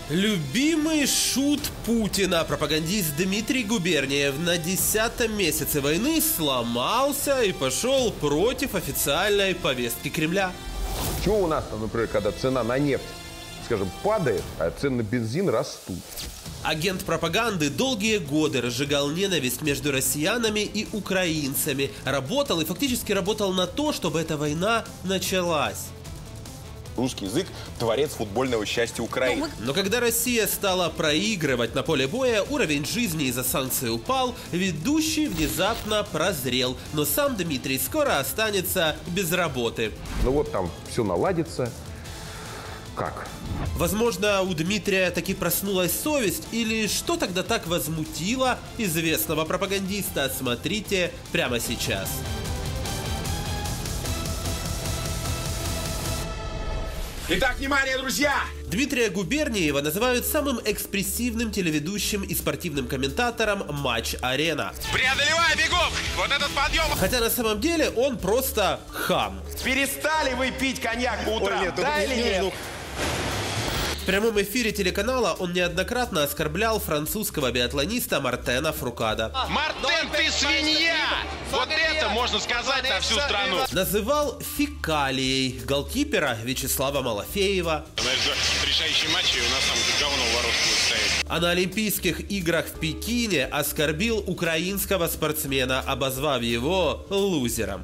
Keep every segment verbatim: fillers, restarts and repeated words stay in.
Любимый шут Путина, пропагандист Дмитрий Губерниев, на десятом месяце войны сломался и пошел против официальной повестки Кремля. Чего у нас, например, когда цена на нефть, скажем, падает, а цены на бензин растут? Агент пропаганды долгие годы разжигал ненависть между россиянами и украинцами. Работал и фактически работал на то, чтобы эта война началась. Русский язык – творец футбольного счастья Украины. Но когда Россия стала проигрывать на поле боя, уровень жизни из-за санкций упал, ведущий внезапно прозрел. Но сам Дмитрий скоро останется без работы. Ну вот там все наладится. Как? Возможно, у Дмитрия таки проснулась совесть, или что тогда так возмутило известного пропагандиста? Смотрите прямо сейчас. Итак, внимание, друзья! Дмитрия Губерниева называют самым экспрессивным телеведущим и спортивным комментатором «Матч-Арена». Преодолевай бегом! Вот этот подъем! Хотя на самом деле он просто хам. Перестали вы пить коньяк по утрам, Ой, нет, да или нет? нет? В прямом эфире телеканала он неоднократно оскорблял французского биатлониста Мартена Фуркадо. Мартен, ты свинья! Вот это можно сказать на всю страну. Называл фекалией голкипера Вячеслава Малафеева. В решающем матче у нас там говно в ворот будет стоять. А на Олимпийских играх в Пекине оскорбил украинского спортсмена, обозвав его лузером.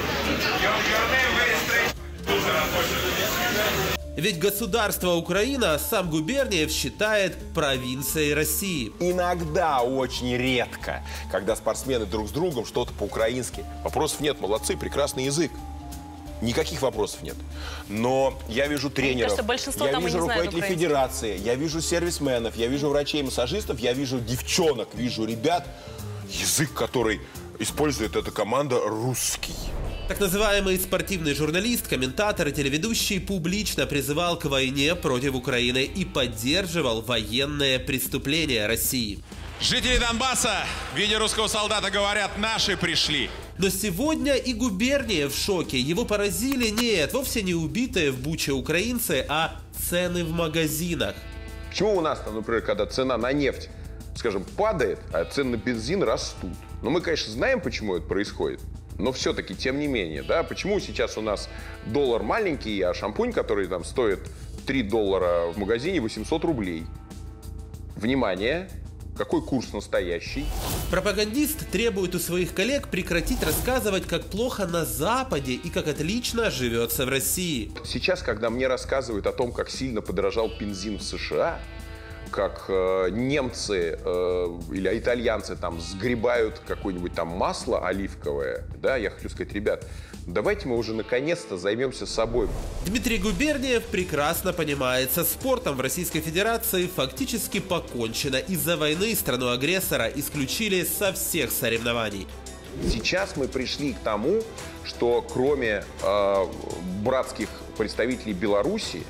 Ведь государство Украина сам Губерниев считает провинцией России. Иногда, очень редко, когда спортсмены друг с другом что-то по-украински. Вопросов нет, молодцы, прекрасный язык. Никаких вопросов нет. Но я вижу тренеров, кажется, я вижу руководителей федерации, я вижу сервисменов, я вижу врачей-массажистов, я вижу девчонок, вижу ребят. Язык, который использует эта команда, русский. Так называемый спортивный журналист, комментатор и телеведущий публично призывал к войне против Украины и поддерживал военные преступления России. Жители Донбасса, видя русского солдата, говорят, наши пришли. Но сегодня и Губерниев в шоке. Его поразили, нет, вовсе не убитые в Буче украинцы, а цены в магазинах. Почему у нас, например, когда цена на нефть, скажем, падает, а цены на бензин растут? Ну, мы, конечно, знаем, почему это происходит. Но все-таки, тем не менее, да, почему сейчас у нас доллар маленький, а шампунь, который там стоит три доллара в магазине, восемьсот рублей? Внимание! Какой курс настоящий? Пропагандист требует у своих коллег прекратить рассказывать, как плохо на Западе и как отлично живется в России. Сейчас, когда мне рассказывают о том, как сильно подорожал бензин в США, как э, немцы э, или итальянцы там сгребают какое-нибудь там масло оливковое, да, я хочу сказать, ребят, давайте мы уже наконец-то займемся собой. Дмитрий Губерниев прекрасно понимает, со спортом в Российской Федерации фактически покончено. Из-за войны страну-агрессора исключили со всех соревнований. Сейчас мы пришли к тому, что кроме э, братских представителей Беларуси,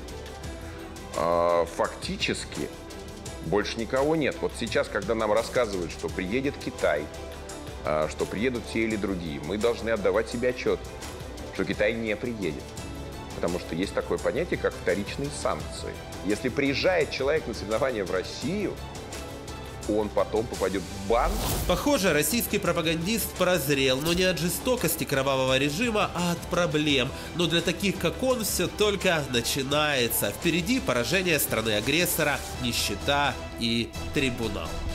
э, фактически больше никого нет. Вот сейчас, когда нам рассказывают, что приедет Китай, что приедут те или другие, мы должны отдавать себе отчет, что Китай не приедет. Потому что есть такое понятие, как вторичные санкции. Если приезжает человек на соревнования в Россию, он потом попадет в бан. Похоже, российский пропагандист прозрел, но не от жестокости кровавого режима, а от проблем. Но для таких, как он, все только начинается. Впереди поражение страны-агрессора, нищета и трибунал.